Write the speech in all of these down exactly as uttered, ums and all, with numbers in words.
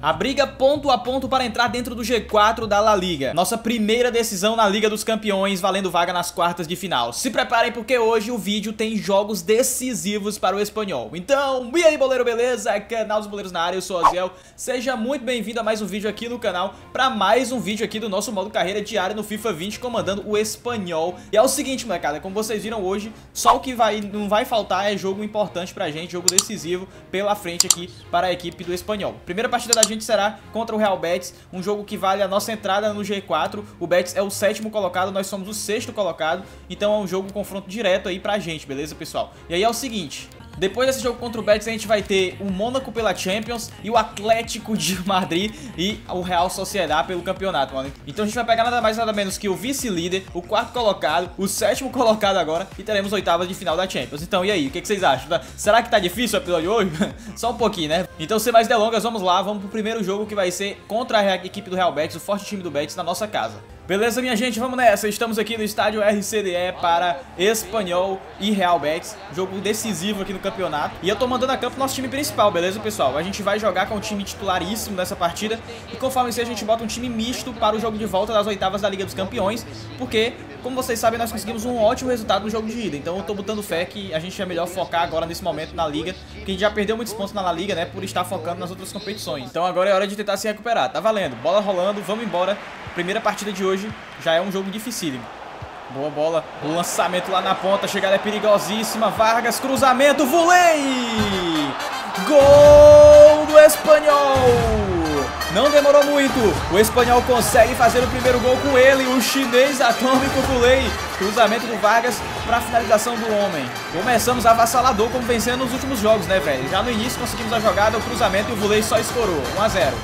A briga ponto a ponto para entrar dentro do G quatro da La Liga. Nossa primeira decisão na Liga dos Campeões, valendo vaga nas quartas de final. Se preparem porque hoje o vídeo tem jogos decisivos para o Espanhol. Então, e aí boleiro, beleza? Canal dos Boleiros na área, eu sou o Aziel. Seja muito bem-vindo a mais um vídeo aqui no canal, para mais um vídeo aqui do nosso modo carreira diário no FIFA vinte, comandando o Espanhol. E é o seguinte, molecada, como vocês viram hoje, só o que vai, não vai faltar é jogo importante pra gente, jogo decisivo pela frente aqui para a equipe do Espanhol. Primeira partida da gente será contra o Real Betis, um jogo que vale a nossa entrada no G quatro. O Betis é o sétimo colocado, nós somos o sexto colocado, então é um jogo, um confronto direto aí pra gente, beleza, pessoal? E aí é o seguinte, depois desse jogo contra o Betis a gente vai ter o Mônaco pela Champions e o Atlético de Madrid e o Real Sociedad pelo campeonato, mano. Então a gente vai pegar nada mais nada menos que o vice-líder, o quarto colocado, o sétimo colocado agora e teremos oitavas de final da Champions. Então e aí, o que, que vocês acham? Será que tá difícil o episódio hoje? Só um pouquinho, né? Então sem mais delongas, vamos lá, vamos pro primeiro jogo que vai ser contra a equipe do Real Betis, o forte time do Betis na nossa casa. Beleza, minha gente, vamos nessa. Estamos aqui no estádio R C D E para Espanhol e Real Betis, jogo decisivo aqui no campeonato. E eu tô mandando a campo nosso time principal, beleza, pessoal? A gente vai jogar com o time titularíssimo nessa partida e conforme isso a gente bota um time misto para o jogo de volta das oitavas da Liga dos Campeões, porque, como vocês sabem, nós conseguimos um ótimo resultado no jogo de ida. Então eu tô botando fé que a gente é melhor focar agora nesse momento na Liga, porque a gente já perdeu muitos pontos na La Liga, né, por estar focando nas outras competições. Então agora é hora de tentar se recuperar. Tá valendo, bola rolando, vamos embora. Primeira partida de hoje já é um jogo dificílimo. Boa bola, o lançamento lá na ponta, a chegada é perigosíssima. Vargas, cruzamento, volei! Gol do Espanhol! Não demorou muito, o Espanhol consegue fazer o primeiro gol com ele, o chinês atômico volei. Cruzamento do Vargas para finalização do homem. Começamos avassalador como vencendo nos últimos jogos, né, velho? Já no início conseguimos a jogada, o cruzamento e o volei só escorou. um a zero.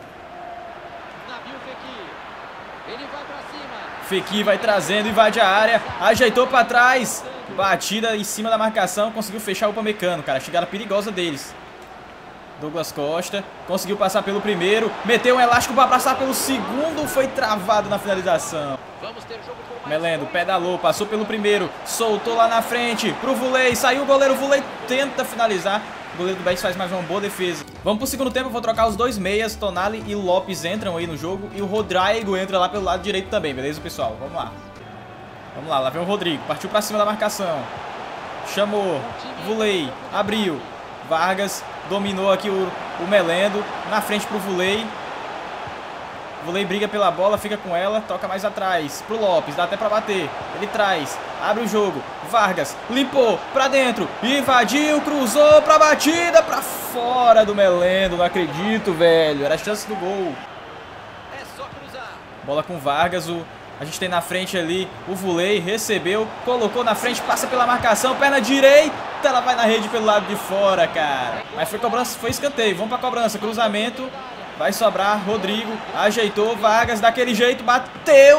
Fekir vai trazendo, invade a área, ajeitou pra trás, batida em cima da marcação, conseguiu fechar o Upamecano, cara, chegada perigosa deles. Douglas Costa, conseguiu passar pelo primeiro, meteu um elástico pra passar pelo segundo, foi travado na finalização. Melendo, pedalou, passou pelo primeiro, soltou lá na frente, pro Volei, saiu o goleiro, Volei tenta finalizar. O goleiro do Betis faz mais uma boa defesa. Vamos pro segundo tempo, eu vou trocar os dois meias. Tonali e Lopes entram aí no jogo. E o Rodrigo entra lá pelo lado direito também, beleza, pessoal? Vamos lá. Vamos lá, lá vem o Rodrigo. Partiu pra cima da marcação. Chamou. Volei. Abriu. Vargas dominou aqui o, o Melendo. Na frente pro Volei. Volei briga pela bola, fica com ela, toca mais atrás pro Lopes, dá até pra bater. Ele traz, abre o jogo. Vargas limpou pra dentro, invadiu, cruzou pra batida, pra fora do Melendo. Não acredito, velho. Era a chance do gol. É só cruzar. Bola com Vargas, o a gente tem na frente ali o Volei, recebeu, colocou na frente, passa pela marcação, perna direita, ela vai na rede pelo lado de fora, cara. Mas foi cobrança, foi escanteio. Vamos pra cobrança, cruzamento. Vai sobrar, Rodrigo, ajeitou, Vargas, daquele jeito, bateu!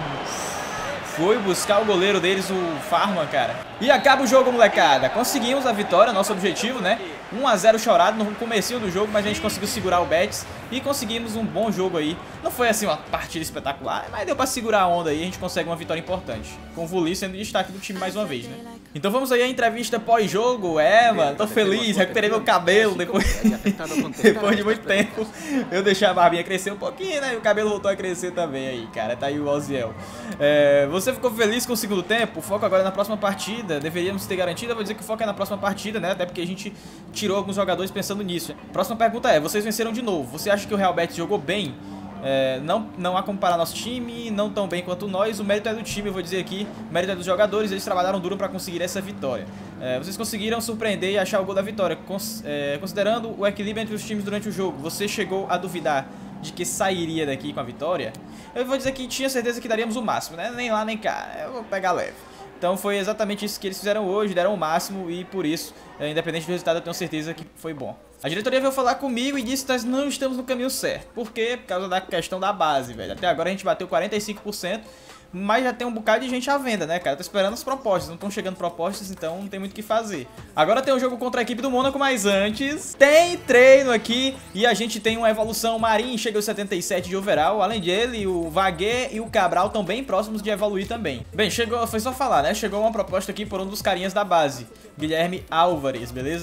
Foi buscar o goleiro deles, o Farman, cara. E acaba o jogo, molecada. Conseguimos a vitória, nosso objetivo, né? um a zero chorado no comecinho do jogo, mas a gente conseguiu segurar o Betis e conseguimos um bom jogo aí. Não foi assim uma partida espetacular, mas deu pra segurar a onda aí e a gente consegue uma vitória importante. Com o Volei sendo destaque do time mais uma vez, né? Então vamos aí à entrevista pós-jogo. É, mano, tô feliz, recuperei meu cabelo depois, depois de muito tempo. Eu deixei a barbinha crescer um pouquinho, né? E o cabelo voltou a crescer também aí, cara. Tá aí o Aziel. É, você ficou feliz com o segundo tempo? O foco agora é na próxima partida. Deveríamos ter garantido. Eu vou dizer que o foco é na próxima partida, né? Até porque a gente tirou alguns jogadores pensando nisso. Próxima pergunta é, vocês venceram de novo. Você acha que o Real Betis jogou bem? É, não, não há como comparar nosso time, não tão bem quanto nós. O mérito é do time, eu vou dizer aqui. O mérito é dos jogadores, eles trabalharam duro para conseguir essa vitória. É, vocês conseguiram surpreender e achar o gol da vitória. Cons é, considerando o equilíbrio entre os times durante o jogo, você chegou a duvidar de que sairia daqui com a vitória? Eu vou dizer que tinha certeza que daríamos o máximo, né? Nem lá nem cá, eu vou pegar leve. Então foi exatamente isso que eles fizeram hoje, deram o máximo e por isso, independente do resultado, eu tenho certeza que foi bom. A diretoria veio falar comigo e disse que nós não estamos no caminho certo. Por quê? Por causa da questão da base, velho. Até agora a gente bateu quarenta e cinco por cento, mas já tem um bocado de gente à venda, né, cara? Tô esperando as propostas, não estão chegando propostas, então não tem muito o que fazer. Agora tem um jogo contra a equipe do Mônaco, mas antes tem treino aqui e a gente tem uma evolução. O Marinho chega aos setenta e sete de overall, além dele, o Vagué e o Cabral estão bem próximos de evoluir também. Bem, chegou, foi só falar, né? Chegou uma proposta aqui por um dos carinhas da base, Guilherme Álvares, beleza?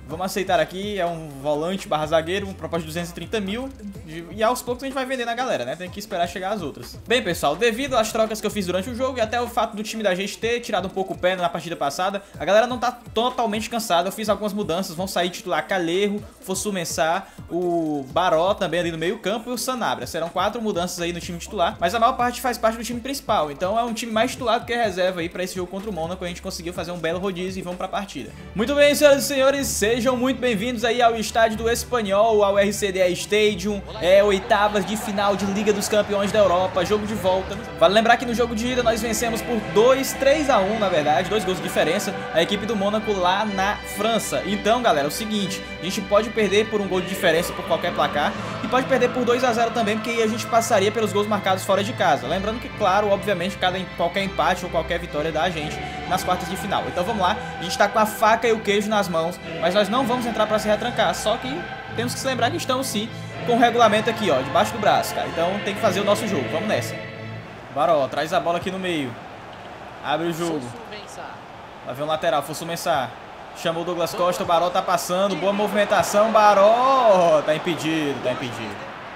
Vamos aceitar aqui, é um volante barra zagueiro, um proposta de duzentos e trinta mil. E aos poucos a gente vai vender na galera, né? Tem que esperar chegar as outras. Bem, pessoal, devido às trocas que eu fiz durante o jogo e até o fato do time da gente ter tirado um pouco o pé na partida passada, a galera não tá totalmente cansada. Eu fiz algumas mudanças, vão sair titular Calherro, Fosu Mensah, o Baró também ali no meio campo e o Sanabria. Serão quatro mudanças aí no time titular, mas a maior parte faz parte do time principal. Então é um time mais titular do que reserva aí pra esse jogo contra o Mônaco. A gente conseguiu fazer um belo rodízio e vamos pra partida. Muito bem, senhoras e senhores, sejam muito bem-vindos aí ao estádio do Espanhol, ao R C D A Stadium. É oitavas de final de Liga dos Campeões da Europa, jogo de volta. Vale lembrar que no jogo de ida nós vencemos por dois, três a um, na verdade, dois gols de diferença, a equipe do Mônaco lá na França. Então, galera, é o seguinte, a gente pode perder por um gol de diferença por qualquer placar e pode perder por dois a zero também, porque aí a gente passaria pelos gols marcados fora de casa. Lembrando que, claro, obviamente, cada, qualquer empate ou qualquer vitória dá a gente nas quartas de final. Então vamos lá, a gente tá com a faca e o queijo nas mãos, mas nós não vamos entrar pra se retrancar, só que temos que se lembrar que estamos sim com o regulamento aqui, ó, debaixo do braço, cara. Então tem que fazer o nosso jogo, vamos nessa. Baró, traz a bola aqui no meio. Abre o jogo. Vai ver um lateral, Fosu Mensah. Chamou o Douglas Costa, o Baró tá passando, boa movimentação, Baró. Tá impedido, tá impedido.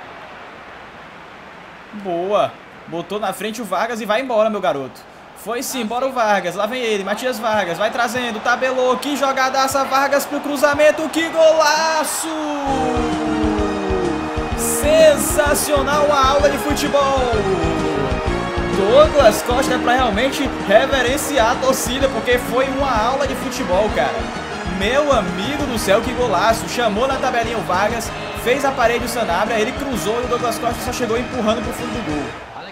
Boa. Botou na frente o Vargas e vai embora, meu garoto. Foi sim, bora o Vargas, lá vem ele, Matias Vargas, vai trazendo, tabelou, que jogadaça, Vargas pro cruzamento, que golaço! Sensacional a aula de futebol! Douglas Costa pra realmente reverenciar a torcida, porque foi uma aula de futebol, cara. Meu amigo do céu, que golaço! Chamou na tabelinha o Vargas, fez a parede o Sanabria, ele cruzou e o Douglas Costa só chegou empurrando pro fundo do gol.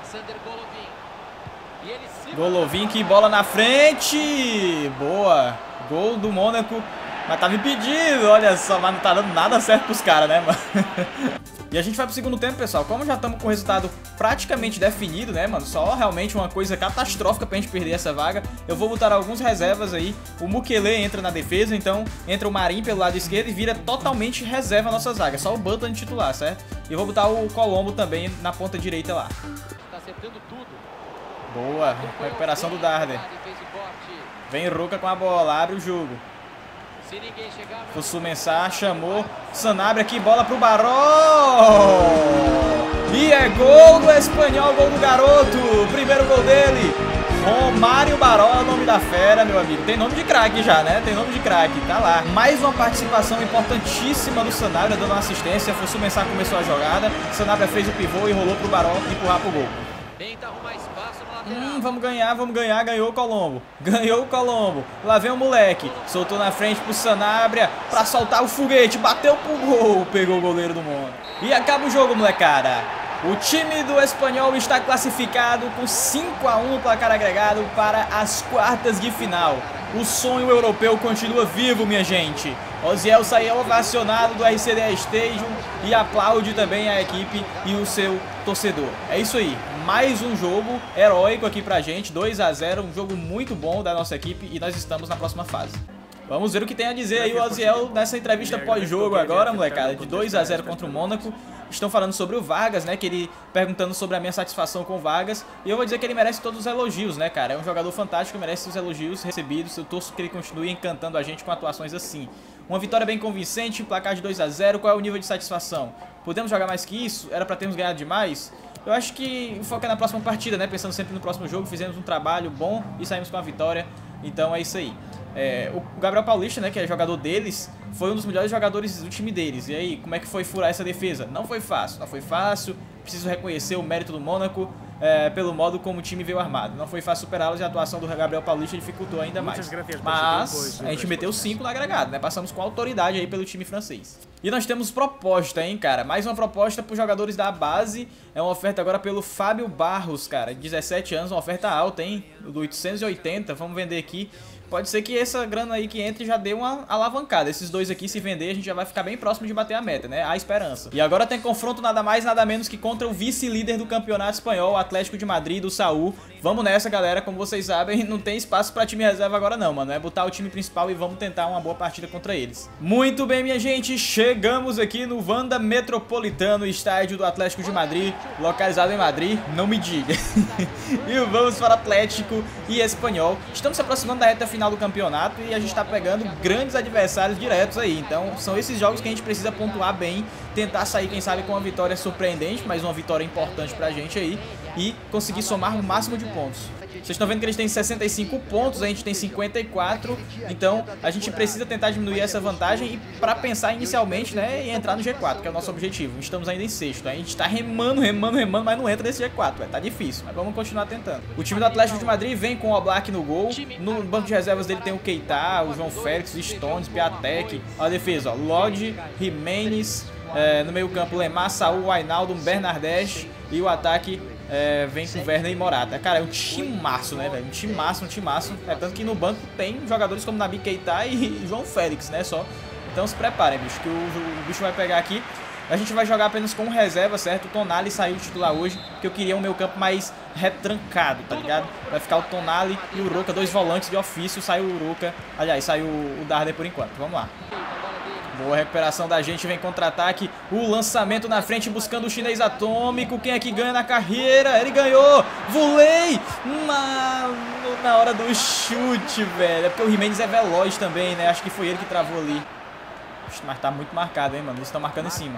Golovin, que bola na frente. Boa. Gol do Mônaco. Mas tava impedido, olha só. Mas não tá dando nada certo pros caras, né, mano? E a gente vai pro segundo tempo, pessoal. Como já estamos com o resultado praticamente definido, né, mano? Só realmente uma coisa catastrófica pra gente perder essa vaga. Eu vou botar alguns reservas aí. O Mukele entra na defesa, então entra o Marinho pelo lado esquerdo e vira totalmente reserva a nossa zaga. Só o Button titular, certo? E eu vou botar o Colombo também na ponta direita lá. Tá acertando tudo. Boa, recuperação do Darder. Vem Ruka com a bola, abre o jogo. Fosu Mensah chamou. Sanabria aqui, bola pro Baró. E é gol do Espanhol, gol do garoto. Primeiro gol dele. Romário Baró, nome da fera, meu amigo. Tem nome de craque já, né? Tem nome de craque, tá lá. Mais uma participação importantíssima do Sanabria, dando uma assistência. Fosu Mensah começou a jogada. Sanabria fez o pivô e rolou pro Baró empurrar pro gol. Hum, vamos ganhar, vamos ganhar, ganhou o Colombo. Ganhou o Colombo. Lá vem o moleque. Soltou na frente pro Sanabria pra soltar o foguete. Bateu pro gol. Pegou o goleiro do Mônaco. E acaba o jogo, molecada. O time do Espanhol está classificado com cinco a um no placar agregado para as quartas de final. O sonho europeu continua vivo, minha gente. Oziel saiu ovacionado do R C D A Stadium e aplaude também a equipe e o seu torcedor. É isso aí, mais um jogo heróico aqui pra gente, dois a zero, um jogo muito bom da nossa equipe e nós estamos na próxima fase. Vamos ver o que tem a dizer aí o Oziel nessa entrevista pós-jogo agora, molecada, de dois a zero contra o Mônaco. Estão falando sobre o Vargas, né, que ele perguntando sobre a minha satisfação com o Vargas. E eu vou dizer que ele merece todos os elogios, né, cara. É um jogador fantástico, merece os elogios recebidos. Eu torço que ele continue encantando a gente com atuações assim. Uma vitória bem convincente, placar de dois a zero. Qual é o nível de satisfação? Podemos jogar mais que isso? Era pra termos ganhado demais? Eu acho que o foco é na próxima partida, né, pensando sempre no próximo jogo. Fizemos um trabalho bom e saímos com a vitória. Então é isso aí. É, o Gabriel Paulista, né, que é jogador deles, foi um dos melhores jogadores do time deles. E aí, como é que foi furar essa defesa? Não foi fácil, não foi fácil. Preciso reconhecer o mérito do Mônaco é, pelo modo como o time veio armado. Não foi fácil superá-los e a atuação do Gabriel Paulista dificultou ainda mais. Mas a gente meteu cinco no agregado, né? Passamos com autoridade aí pelo time francês. E nós temos proposta, hein, cara? Mais uma proposta para os jogadores da base. É uma oferta agora pelo Fábio Barros, cara. dezessete anos, uma oferta alta, hein? Do oitocentos e oitenta, vamos vender aqui. Pode ser que essa grana aí que entre já dê uma alavancada. Esses dois aqui, se vender, a gente já vai ficar bem próximo de bater a meta, né? Há esperança. E agora tem confronto nada mais, nada menos que contra o vice-líder do campeonato espanhol, o Atlético de Madrid, do Saúl. Vamos nessa, galera. Como vocês sabem, não tem espaço pra time reserva agora não, mano. É botar o time principal e vamos tentar uma boa partida contra eles. Muito bem, minha gente. Chega Chegamos aqui no Wanda Metropolitano, estádio do Atlético de Madrid, localizado em Madrid, não me diga. E vamos para Atlético e Espanhol. Estamos se aproximando da reta final do campeonato e a gente está pegando grandes adversários diretos aí. Então são esses jogos que a gente precisa pontuar bem, tentar sair, quem sabe, com uma vitória surpreendente, mas uma vitória importante pra gente aí, e conseguir somar o máximo de pontos. Vocês estão vendo que eles têm sessenta e cinco pontos, a gente tem cinquenta e quatro, então a gente precisa tentar diminuir essa vantagem e para pensar inicialmente, né, em entrar no G quatro, que é o nosso objetivo. Estamos ainda em sexto, a gente está remando, remando, remando, mas não entra nesse G quatro, véio. Tá difícil, mas vamos continuar tentando. O time do Atlético de Madrid vem com o Oblak no gol, no banco de reservas dele tem o Keita, o João Félix, o Stones, Piatek, a defesa, ó, Lodi, Jimenez, é, no meio campo Lemar, Saúl, Ainaldo, Bernardes, e o ataque É, vem com Werner e Morata. Cara, é um timaço, né, velho? Um timaço, um timaço. É tanto que no banco tem jogadores como Naby Keita e João Félix, né, só. Então se preparem, bicho, que o, o bicho vai pegar aqui. A gente vai jogar apenas com reserva, certo? O Tonali saiu titular hoje, porque eu queria um meio campo mais retrancado, tá ligado? Vai ficar o Tonali e o Roca, dois volantes de ofício. Saiu o Roca, aliás, saiu o Darder por enquanto. Vamos lá. Boa recuperação da gente, vem contra-ataque, o lançamento na frente buscando o chinês atômico, quem é que ganha na carreira? Ele ganhou, Vulei, na, na hora do chute, velho, é porque o Jimenez é veloz também, né, acho que foi ele que travou ali. Mas tá muito marcado, hein, mano, eles estão marcando em cima.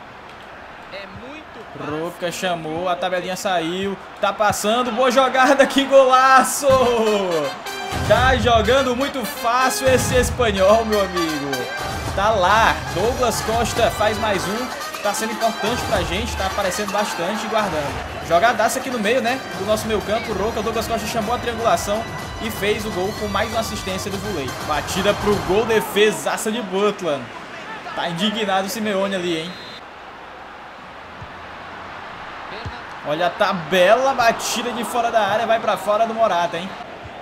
Roca chamou, a tabelinha saiu, tá passando, boa jogada, que golaço! Tá jogando muito fácil esse espanhol, meu amigo. Tá lá, Douglas Costa faz mais um, tá sendo importante pra gente, tá aparecendo bastante e guardando. Jogadaça aqui no meio, né, do nosso meio campo, o Roca, o Douglas Costa chamou a triangulação e fez o gol com mais uma assistência do Vulei. Batida pro gol, defesaça de Butland. Tá indignado o Simeone ali, hein. Olha a tabela, batida de fora da área, vai pra fora do Morata, hein.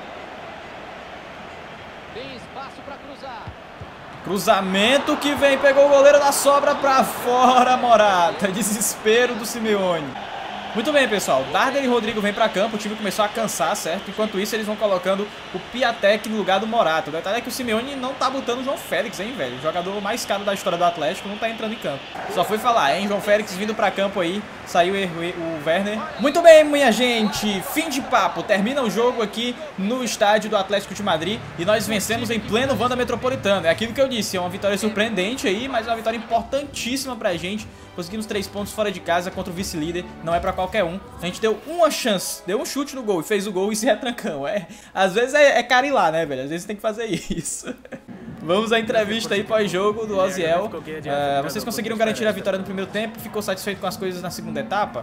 Tem espaço pra cruzar. Cruzamento que vem, pegou o goleiro na sobra pra fora, Morata. Desespero do Simeone. Muito bem, pessoal. Darder e Rodrigo vêm pra campo, o time começou a cansar, certo? Enquanto isso, eles vão colocando o Piatek no lugar do Morata. O detalhe é que o Simeone não tá botando o João Félix, hein, velho? O jogador mais caro da história do Atlético não tá entrando em campo. Só foi falar, hein? João Félix vindo pra campo aí. Saiu o Werner. Muito bem, minha gente. Fim de papo. Termina o jogo aqui no estádio do Atlético de Madrid. E nós vencemos em pleno Wanda Metropolitano. É aquilo que eu disse. É uma vitória surpreendente aí, mas é uma vitória importantíssima pra gente. Conseguimos três pontos fora de casa contra o vice-líder. Não é pra qualquer um. A gente deu uma chance. Deu um chute no gol e fez o gol e se retrancamos. É, às vezes é, é carilar, né, velho? Às vezes tem que fazer isso. Vamos à entrevista aí pós-jogo do Oziel. Uh, vocês conseguiram garantir a vitória no primeiro tempo, ficou satisfeito com as coisas na segunda etapa.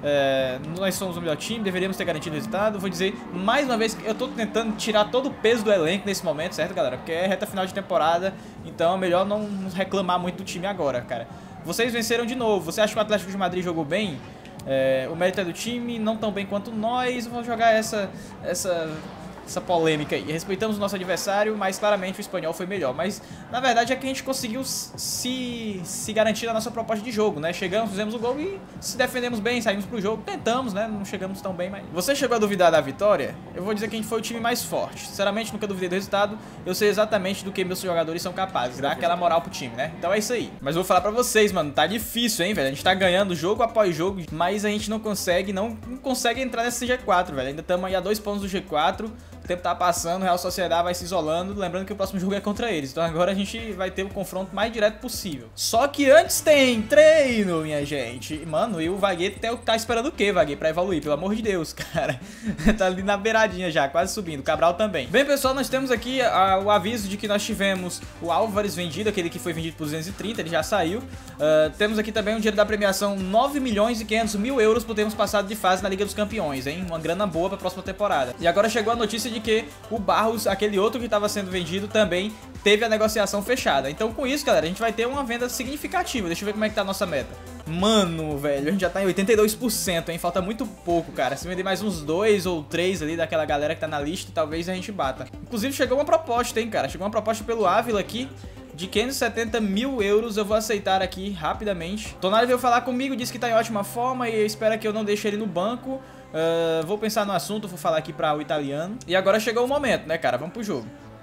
Uh, nós somos o melhor time, deveríamos ter garantido o resultado. Vou dizer mais uma vez que eu tô tentando tirar todo o peso do elenco nesse momento, certo, galera? Porque é reta final de temporada, então é melhor não reclamar muito do time agora, cara. Vocês venceram de novo. Você acha que o Atlético de Madrid jogou bem? Uh, o mérito é do time, não tão bem quanto nós. Vamos jogar essa... essa... essa polêmica aí. Respeitamos o nosso adversário, mas claramente o espanhol foi melhor. Mas, na verdade, é que a gente conseguiu se, se garantir na nossa proposta de jogo, né? Chegamos, fizemos o gol e se defendemos bem, saímos pro jogo. Tentamos, né? Não chegamos tão bem, mas... Você chegou a duvidar da vitória? Eu vou dizer que a gente foi o time mais forte. Sinceramente, nunca duvidei do resultado. Eu sei exatamente do que meus jogadores são capazes. Dá aquela moral pro time, né? Então é isso aí. Mas eu vou falar pra vocês, mano. Tá difícil, hein, velho? A gente tá ganhando jogo após jogo, mas a gente não consegue, não, não consegue entrar nesse G quatro, velho. Ainda estamos aí a dois pontos do G quatro. O tempo tá passando, o Real Sociedade vai se isolando. Lembrando que o próximo jogo é contra eles. Então agora a gente vai ter o confronto mais direto possível. Só que antes tem treino, minha gente. Mano, e o Vaguet tá esperando o quê, Vaguet? Pra evoluir, pelo amor de Deus, cara. Tá ali na beiradinha já, quase subindo. O Cabral também. Bem, pessoal, nós temos aqui a, o aviso de que nós tivemos o Álvares vendido, aquele que foi vendido por duzentos e trinta, ele já saiu. Uh, temos aqui também o dinheiro da premiação, nove milhões e quinhentos mil euros por termos passado de fase na Liga dos Campeões, hein? Uma grana boa pra próxima temporada. E agora chegou a notícia de que o Barros, aquele outro que estava sendo vendido, também teve a negociação fechada. Então com isso, galera, a gente vai ter uma venda significativa. Deixa eu ver como é que tá a nossa meta. Mano, velho, a gente já tá em oitenta e dois por cento, hein? Falta muito pouco, cara. Se vender mais uns dois ou três ali daquela galera que tá na lista, talvez a gente bata. Inclusive chegou uma proposta, hein, cara. Chegou uma proposta pelo Ávila aqui de quinhentos e setenta mil euros. Eu vou aceitar aqui rapidamente. Tonali veio falar comigo, disse que tá em ótima forma e espera que eu não deixe ele no banco. Uh, vou pensar no assunto, vou falar aqui para o italiano. E agora chegou o momento, né, cara? Vamos pro jogo.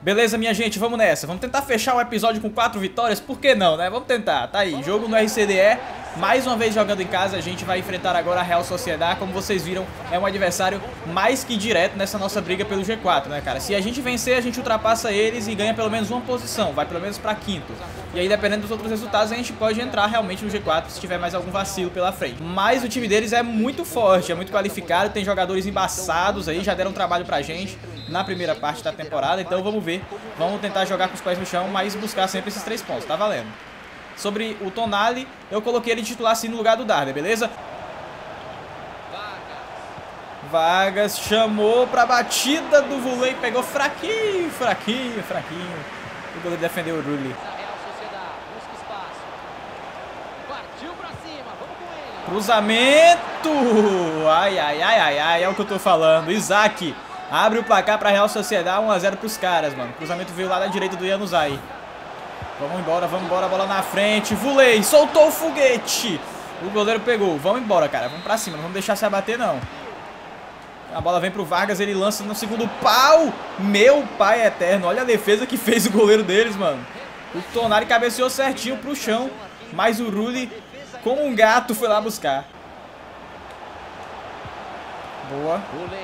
Beleza, minha gente, vamos nessa. Vamos tentar fechar o episódio com quatro vitórias. Por que não, né? Vamos tentar. Tá aí, jogo no R C D E. Mais uma vez jogando em casa, a gente vai enfrentar agora a Real Sociedad. Como vocês viram, é um adversário mais que direto nessa nossa briga pelo G quatro, né, cara? Se a gente vencer, a gente ultrapassa eles e ganha pelo menos uma posição. Vai pelo menos pra quinto. E aí, dependendo dos outros resultados, a gente pode entrar realmente no G quatro se tiver mais algum vacilo pela frente. Mas o time deles é muito forte, é muito qualificado. Tem jogadores embaçados aí, já deram trabalho pra gente na primeira parte da temporada. Então vamos ver. Vamos tentar jogar com os pés no chão, mas buscar sempre esses três pontos. Tá valendo. Sobre o Tonali, eu coloquei ele titular assim no lugar do Darder, beleza? Vargas chamou pra batida do Vulei, pegou fraquinho, fraquinho, fraquinho. O goleiro defendeu o Rulli. Cruzamento! Ai, ai, ai, ai, ai, é o que eu tô falando. Isaac abre o placar pra Real Sociedad, um a zero pros caras, mano. O cruzamento veio lá da direita do Januzaj. Vamos embora, vamos embora, bola na frente. Vulei, soltou o foguete. O goleiro pegou. Vamos embora, cara. Vamos pra cima, não vamos deixar se abater, não. A bola vem pro Vargas, ele lança no segundo pau. Meu pai eterno, olha a defesa que fez o goleiro deles, mano. O Tonali cabeceou certinho pro chão, mas o Rulli, como um gato, foi lá buscar. Boa.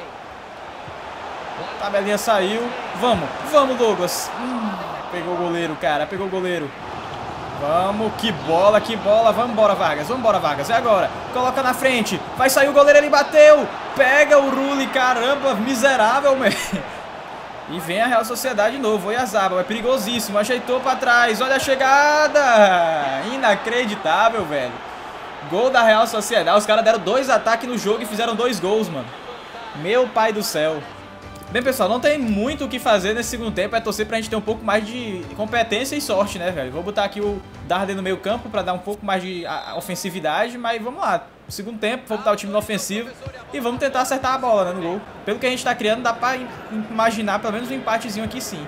A tabelinha saiu. Vamos, vamos, Douglas. Hum, pegou o goleiro, cara, pegou o goleiro. Vamos, que bola, que bola. Vamos embora, Vargas, vamos embora, Vargas. É agora, coloca na frente. Vai sair o goleiro, ele bateu. Pega o Rulli, caramba, miserável, man. E vem a Real Sociedad de novo. Oyarzabal, é perigosíssimo. Ajeitou pra trás, olha a chegada. Inacreditável, velho. Gol da Real Sociedad. Os caras deram dois ataques no jogo e fizeram dois gols, mano. Meu pai do céu. Bem, pessoal, não tem muito o que fazer nesse segundo tempo. É torcer pra gente ter um pouco mais de competência e sorte, né, velho? Vou botar aqui o Darder no meio campo pra dar um pouco mais de a, ofensividade. Mas vamos lá. Segundo tempo, vou botar o time no ofensivo e vamos tentar acertar a bola, né, no gol. Pelo que a gente tá criando, dá pra imaginar pelo menos um empatezinho aqui, sim.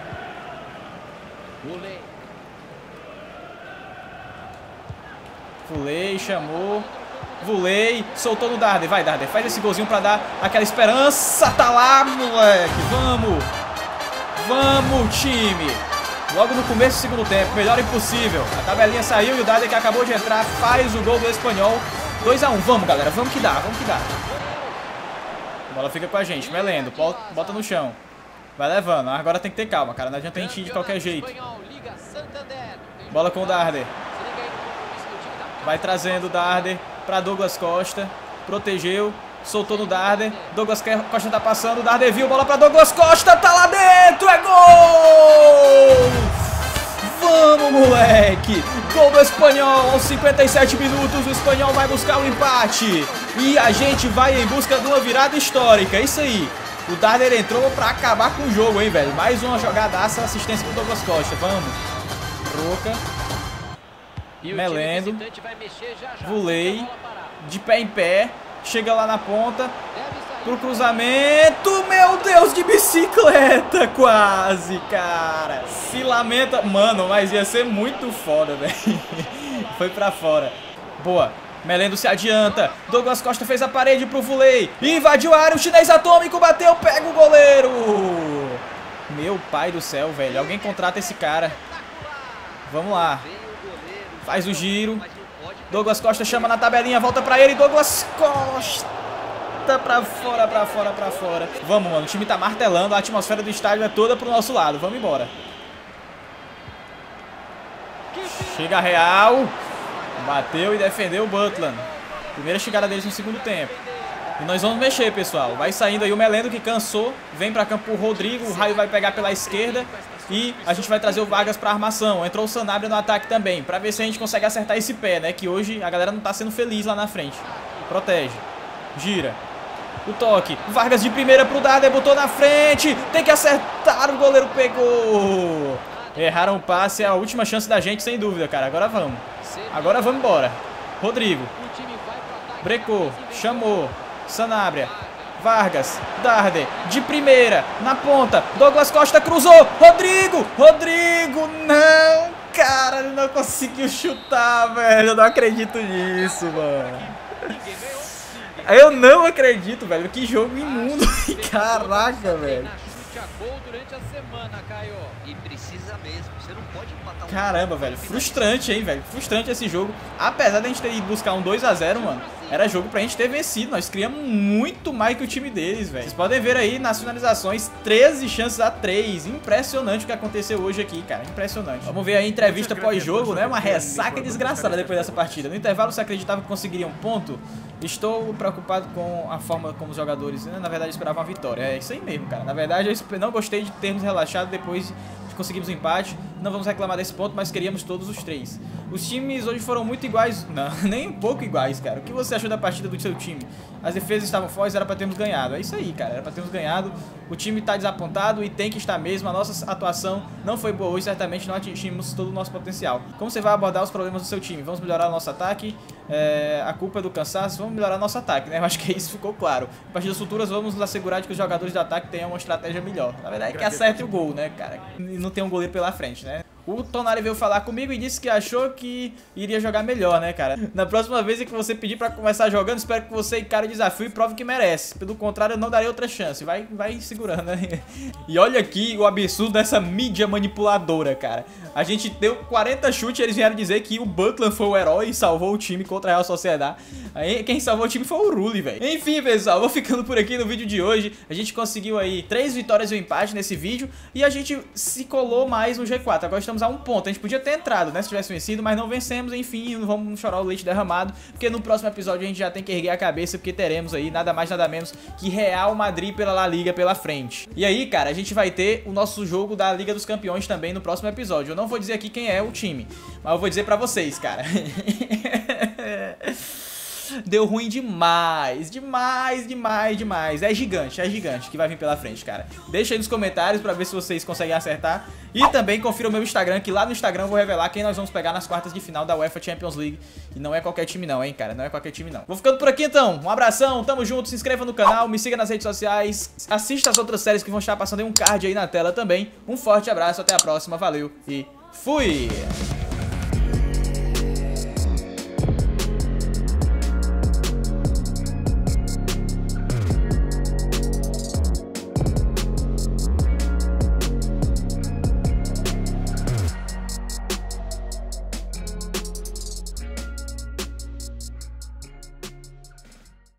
Vulei, chamou. Vulei, soltou no Darder. Vai, Darder, faz esse golzinho pra dar aquela esperança. Tá lá, moleque. Vamos. Vamos, time. Logo no começo do segundo tempo. Melhor impossível. A tabelinha saiu e o Darder, que acabou de entrar, faz o gol do Espanhol. dois a um. Vamos, galera. Vamos que dá. Vamos que dá. A bola fica com a gente. Melendo. Bota no chão. Vai levando. Agora tem que ter calma, cara. Não adianta a gente ir de qualquer jeito. Bola com o Darder. Vai trazendo o Darder para Douglas Costa. Protegeu. Soltou no Darder. Douglas Costa tá passando. O Darder viu. Bola para Douglas Costa. Tá lá dentro. É gol! Vamos, moleque. Gol do Espanhol aos cinquenta e sete minutos. O Espanhol vai buscar o empate. E a gente vai em busca de uma virada histórica. É isso aí. O Darder entrou para acabar com o jogo, hein, velho. Mais uma jogadaça. Assistência pro Douglas Costa. Vamos. Troca. Melendo, Vulei, de pé em pé, chega lá na ponta, pro cruzamento, meu Deus, de bicicleta, quase, cara, se lamenta, mano, mas ia ser muito foda, velho, foi pra fora, boa, Melendo se adianta, Douglas Costa fez a parede pro Vulei, invadiu a área, o chinês atômico bateu, pega o goleiro, meu pai do céu, velho, alguém contrata esse cara, vamos lá. Faz o giro. Douglas Costa chama na tabelinha, volta pra ele. Douglas Costa pra fora, pra fora, pra fora. Vamos, mano. O time tá martelando. A atmosfera do estádio é toda pro nosso lado. Vamos embora. Chega a Real. Bateu e defendeu o Butland. Primeira chegada deles no segundo tempo. E nós vamos mexer, pessoal. Vai saindo aí o Melendo, que cansou. Vem pra campo o Rodrigo. O Raio vai pegar pela esquerda. E a gente vai trazer o Vargas pra armação. Entrou o Sanabria no ataque também, pra ver se a gente consegue acertar esse pé, né? Que hoje a galera não tá sendo feliz lá na frente. Protege. Gira. O toque. Vargas de primeira pro Darder, botou na frente. Tem que acertar, o goleiro pegou. Erraram o passe, é a última chance da gente, sem dúvida, cara. Agora vamos. Agora vamos embora. Rodrigo. Brecou. Chamou. Sanabria. Vargas, Darder, de primeira, na ponta, Douglas Costa cruzou, Rodrigo, Rodrigo, não, cara, ele não conseguiu chutar, velho, eu não acredito nisso, mano. Eu não acredito, velho, que jogo imundo, caraca, velho. marca gol durante a semana, Caio. E precisa mesmo, você não pode empatar um... Caramba, velho, frustrante, hein, velho, frustrante esse jogo. Apesar de a gente ter ido buscar um dois a zero, mano, era jogo pra gente ter vencido. Nós criamos muito mais que o time deles, velho. Vocês podem ver aí nas finalizações, treze chances a três. Impressionante o que aconteceu hoje aqui, cara, impressionante. Vamos ver aí a entrevista pós-jogo, né, uma ressaca desgraçada depois dessa partida. No intervalo você acreditava que conseguiria um ponto? Estou preocupado com a forma como os jogadores, né, na verdade, esperavam a vitória. É isso aí mesmo, cara. Na verdade, eu não gostei de termos relaxado depois de conseguirmos o empate. Não vamos reclamar desse ponto, mas queríamos todos os três. Os times hoje foram muito iguais. Não, nem um pouco iguais, cara. O que você achou da partida do seu time? As defesas estavam fortes, era pra termos ganhado. É isso aí, cara. Era pra termos ganhado. O time tá desapontado e tem que estar mesmo. A nossa atuação não foi boa hoje. Certamente não atingimos todo o nosso potencial. Como você vai abordar os problemas do seu time? Vamos melhorar o nosso ataque? É, a culpa é do cansaço. Vamos melhorar nosso ataque, né? Eu acho que isso ficou claro. Em partidas futuras, vamos nos assegurar de que os jogadores de ataque tenham uma estratégia melhor. Na verdade, é que acerte o gol, né, cara? E não tem um goleiro pela frente, né? O Tonali veio falar comigo e disse que achou que iria jogar melhor, né, cara? Na próxima vez que você pedir pra começar jogando, espero que você encare o desafio e prove que merece. Pelo contrário, eu não darei outra chance. Vai, vai segurando, né? E olha aqui o absurdo dessa mídia manipuladora, cara. A gente deu quarenta chutes e eles vieram dizer que o Butland foi o herói e salvou o time contra a Real Sociedad. Aí quem salvou o time foi o Rulli, velho. Enfim, pessoal, vou ficando por aqui no vídeo de hoje. A gente conseguiu aí três vitórias e um empate nesse vídeo. E a gente se colou mais no G quatro. Agora estamos a um ponto. A gente podia ter entrado, né, se tivesse vencido, mas não vencemos. Enfim, não vamos chorar o leite derramado, porque no próximo episódio a gente já tem que erguer a cabeça, porque teremos aí nada mais, nada menos que Real Madrid pela La Liga pela frente. E aí, cara, a gente vai ter o nosso jogo da Liga dos Campeões também no próximo episódio. Eu não vou dizer aqui quem é o time, mas eu vou dizer pra vocês, cara. Deu ruim demais, demais, demais, demais. É gigante, é gigante que vai vir pela frente, cara. Deixa aí nos comentários pra ver se vocês conseguem acertar. E também confira o meu Instagram, que lá no Instagram eu vou revelar quem nós vamos pegar nas quartas de final da UEFA Champions League. E não é qualquer time não, hein, cara, não é qualquer time não. Vou ficando por aqui então, um abração, tamo junto, se inscreva no canal, me siga nas redes sociais, assista as outras séries que vão estar passando em um card aí na tela também. Um forte abraço, até a próxima, valeu e fui!